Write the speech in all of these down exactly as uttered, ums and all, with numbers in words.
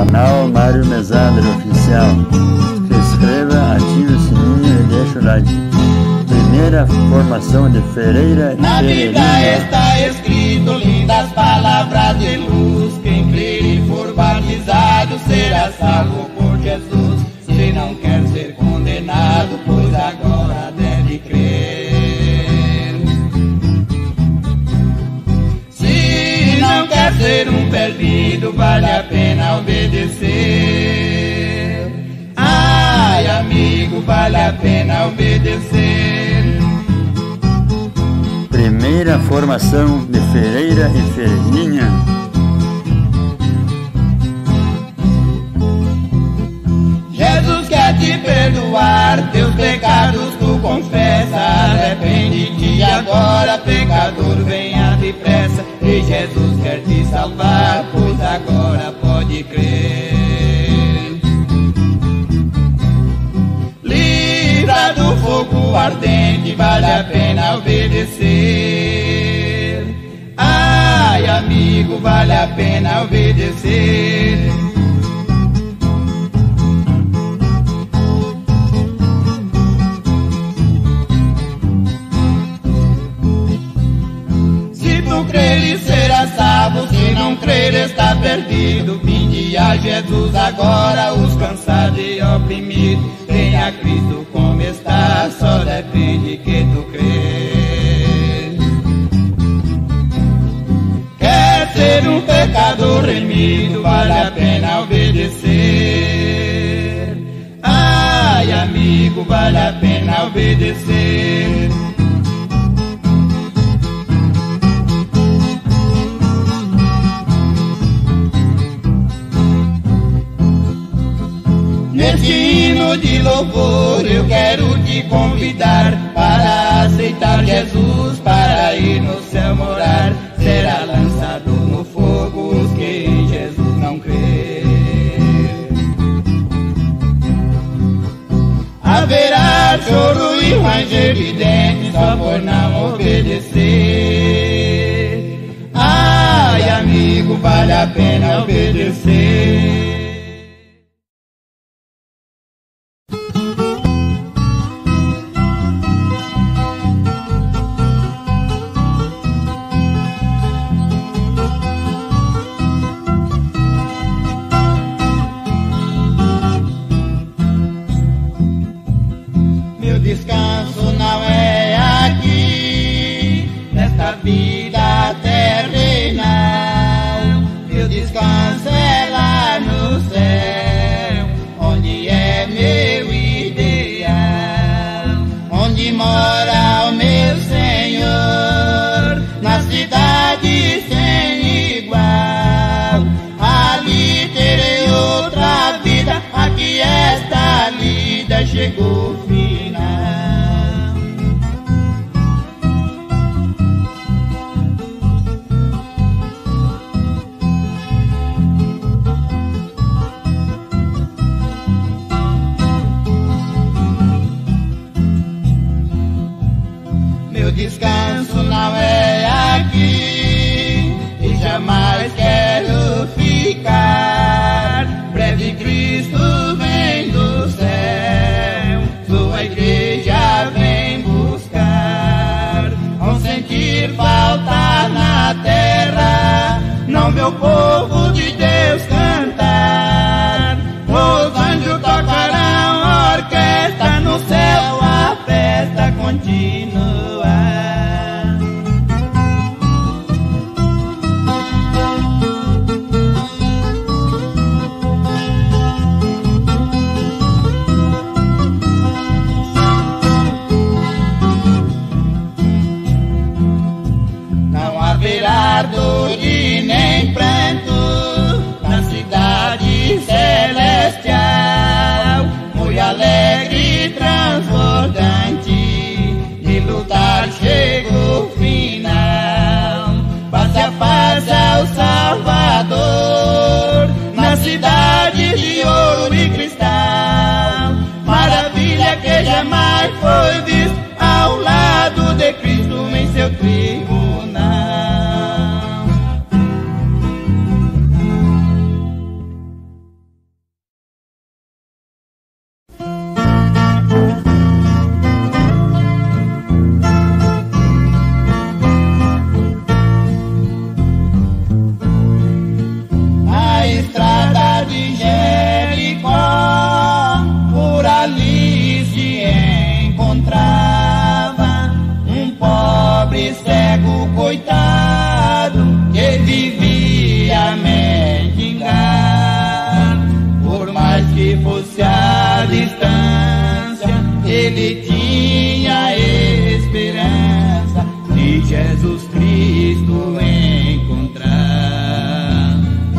Canal Mário Mesander Oficial. Se inscreva, ative o sininho e deixe o like. Primeira formação de Ferreira e Na Ferreirinha. Bíblia está escrito lindas palavras de luz. Quem crer e for batizado será salvo por Jesus. Se não quer ser condenado, pois agora deve crer. Se não quer ser um perdido, vale a pena obedecer. Ai, amigo, vale a pena obedecer. Primeira formação de Ferreira e Ferreirinha. Jesus quer te perdoar, teus pecados tu confessa. Arrepende-te agora, pecador, venha depressa. E Jesus quer te salvar, pois agora pode crer. Livra do fogo ardente, vale a pena obedecer. Ai, amigo, vale a pena obedecer. Crer e será salvo, se não crer está perdido. Vinde a Jesus agora, os cansados e oprimidos. Venha a Cristo como está, só depende que tu crês. Quer ser um pecador remido, vale a pena obedecer. Ai, amigo, vale a pena obedecer. Neste hino de louvor eu quero te convidar para aceitar Jesus, para ir no céu morar. Será lançado no fogo os que em Jesus não crêem. Haverá choro e ranger de dentes só por não obedecer. Ai, amigo, vale a pena obedecer. Descanso não é aqui, nesta vida terrenal. Meu descanso é lá no céu, onde é meu ideal. Onde mora o meu Senhor, na cidade sem igual. Ali terei outra vida, aqui esta lida chegou o fim. Descanso não é aqui e jamais quero ficar. Breve Cristo vem do céu, sua igreja vem buscar. Vão sentir falta na terra, não meu povo de Deus cantar. Os anjos tocarão a orquestra, no céu a festa continua. Haverá dor e nem pranto na cidade celestial, muito alegre e transbordante, de lutar chegou o final. Face a face ao Salvador, na cidade de ouro e cristal, maravilha que jamais foi vista ao lado de Cristo em seu tribunal. coitado que vivia a mendigar. Por mais que fosse a distância, ele tinha esperança de Jesus Cristo encontrar.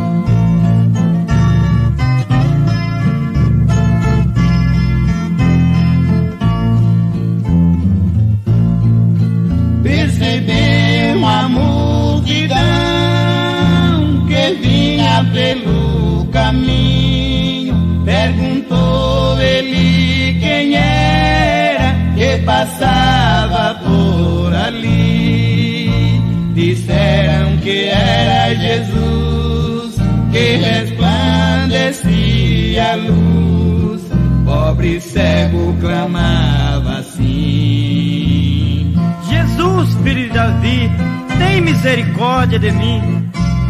Percebeu a multidão que vinha pelo caminho, perguntou ele quem era que passava por ali. Disseram que era Jesus, que resplandecia a luz. Pobre cego clamava assim: Jesus, filho de Davi, tem misericórdia de mim.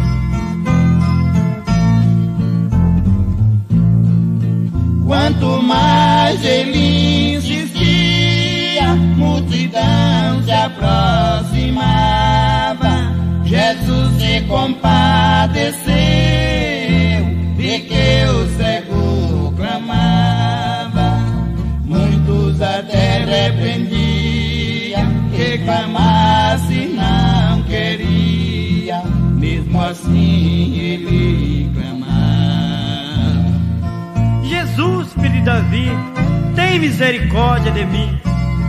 Quanto mais ele insistia, multidão se aproximava. Jesus se compadeceu de que o cego clamava. Muitos até repreendiam que clamasse não queria, mesmo assim ele clamava. Jesus, filho de Davi, tem misericórdia de mim.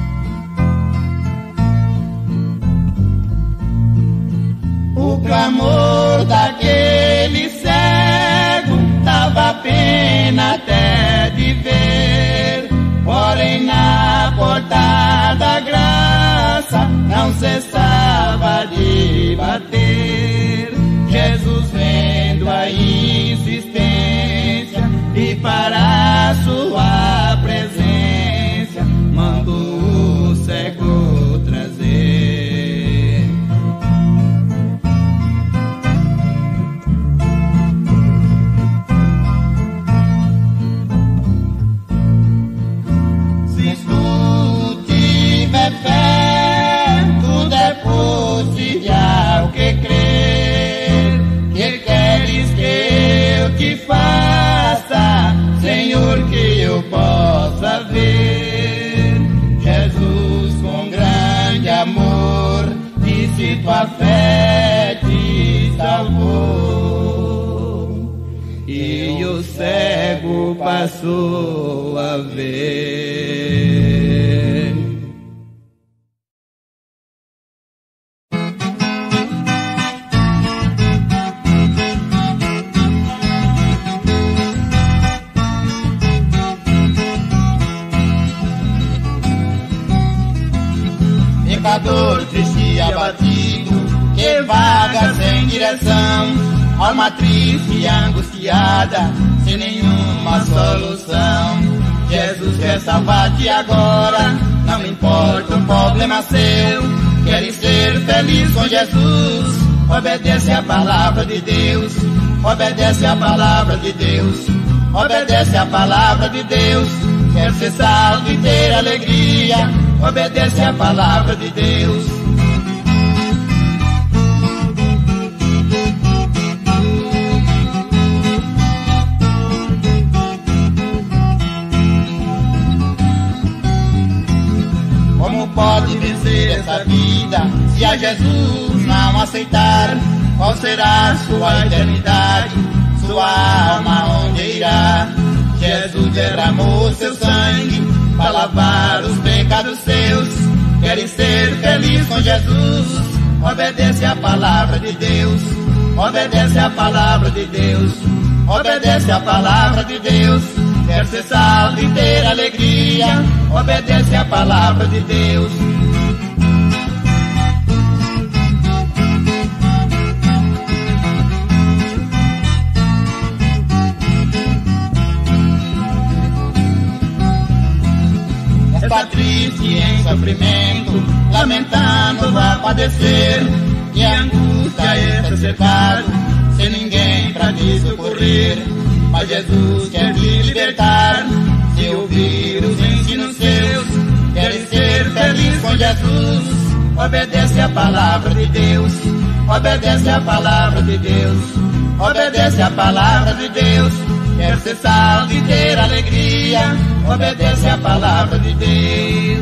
O clamor daquele cego dava pena até de ver, porém na porta da graça não cessava de bater. Jesus, vendo a insistência e para a sua presença, mandou o cego trazer. Se tu tiver fé, tudo é possível que crer. Que queres que eu te faça, Senhor, que eu possa ver? Jesus, com grande amor, disse: tua fé te salvou. E o cego passou a ver. Pecador triste e abatido, que vaga sem direção, alma triste e angustiada, sem nenhuma solução. Jesus quer salvar-te agora, não importa o problema seu. Queres ser feliz com Jesus? Obedece a palavra de Deus, obedece a palavra de Deus, obedece a palavra de Deus. Quer ser salvo e ter alegria? Obedece a palavra de Deus. Como pode vencer essa vida se a Jesus não aceitar? Qual será sua eternidade? Sua alma onde irá? Jesus derramou seu sangue para lavar os pecados seus. Queres ser feliz com Jesus? Obedece a palavra de Deus, obedece a palavra de Deus, obedece a palavra de Deus. Quer ser salvo e ter alegria? Obedece a palavra de Deus. Está triste em sofrimento, lamentando vai padecer, que a angústia está cercado, sem ninguém para te socorrer. Mas Jesus quer te libertar, se ouvir os ensinos seus. Queres ser feliz com Jesus? obedece a palavra de Deus, obedece a palavra de Deus, obedece a palavra de Deus. Quer ser salvo e ter alegria, obedece a palavra de Deus.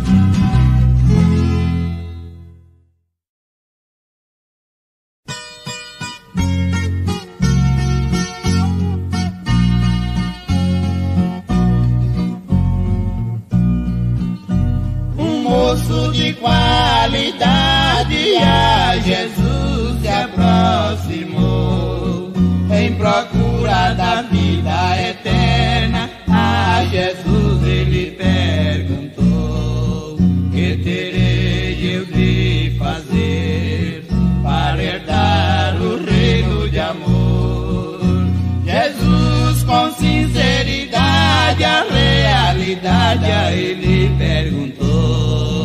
Um moço de qualidade a Jesus se aproximou, em procura da vida eterna. A Jesus ele perguntou: que terei eu de fazer para herdar o reino de amor? Jesus, com sinceridade, a realidade a ele perguntou.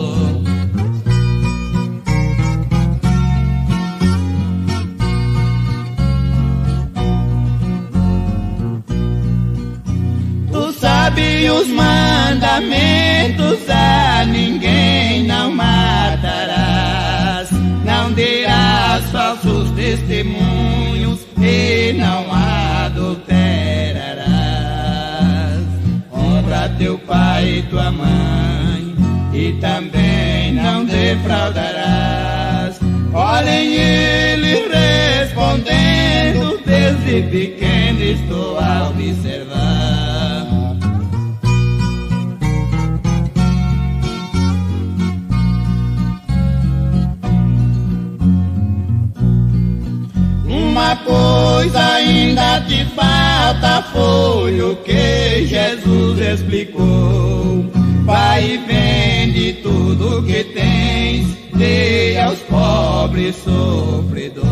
Sabe os mandamentos, a ninguém não matarás, não dirás falsos testemunhos e não adulterarás. Honra teu pai e tua mãe e também não defraudarás. Olhem ele respondendo: desde pequeno estou a observar. Uma coisa ainda te falta, foi o que Jesus explicou: vai e vende tudo que tens, dê aos pobres sofredor.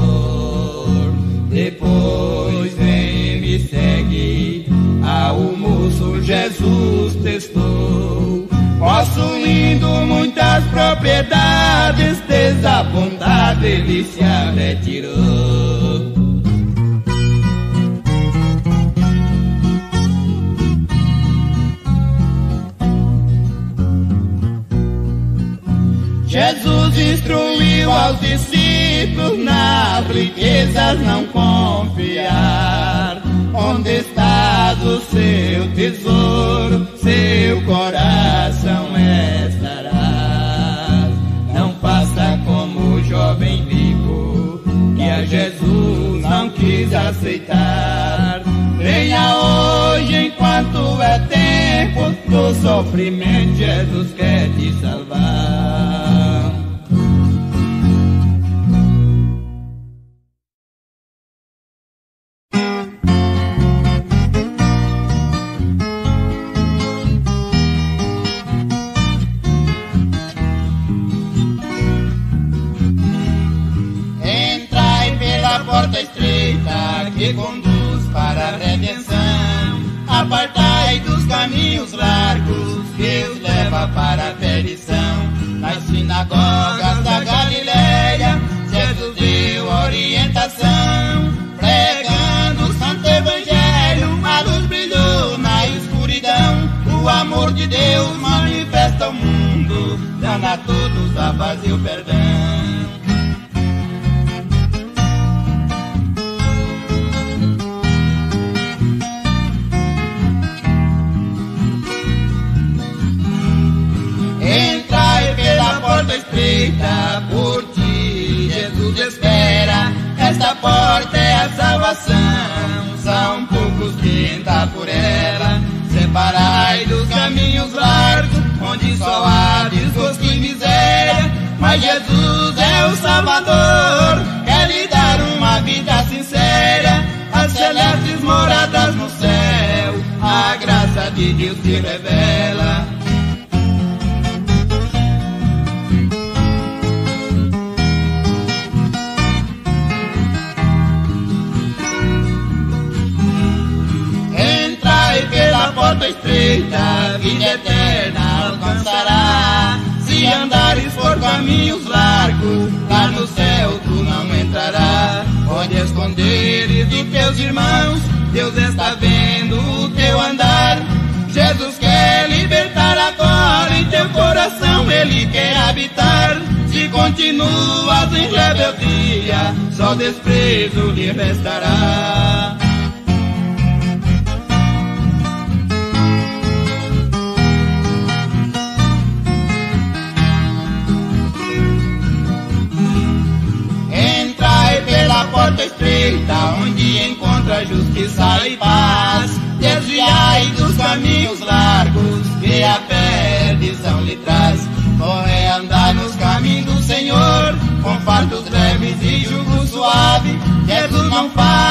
Depois vem e me segue. Ao moço Jesus testou, possuindo muitas propriedades, desapontado ele se retirou. Jesus instruiu aos discípulos nas riquezas não confiar. Onde está o seu tesouro, seu coração estará. Não faça como o jovem rico, que a Jesus não quis aceitar. Venha hoje enquanto é tempo, do sofrimento Jesus quer te salvar. Porta estreita que conduz para a redenção, apartai dos caminhos largos que os leva para a perdição. Nas sinagogas da Galileia, Jesus deu orientação, pregando o santo evangelho, a luz brilhou na escuridão. O amor de Deus manifesta ao mundo, dando a todos a paz e o perdão. Porta estreita, por ti Jesus espera. Esta porta é a salvação, são poucos que entram por ela. Separai dos caminhos largos, onde só há desgosto e miséria. Mas Jesus é o Salvador, quer lhe dar uma vida sincera. As celestes moradas no céu, a graça de Deus te revela. Porta estreita, vida eterna alcançará. Se andares por caminhos largos, lá no céu tu não entrarás. Onde esconderes de teus irmãos, Deus está vendo o teu andar. Jesus quer libertar agora em teu coração, Ele nele quer habitar. Se continuas em rebeldia, só desprezo lhe restará. Entrai pela porta estreita, onde encontra justiça e paz. Desviai dos caminhos largos, que a perdição lhe traz. Corre andar nos caminhos do Senhor, com fardos leves e jugo suave. Jesus não faz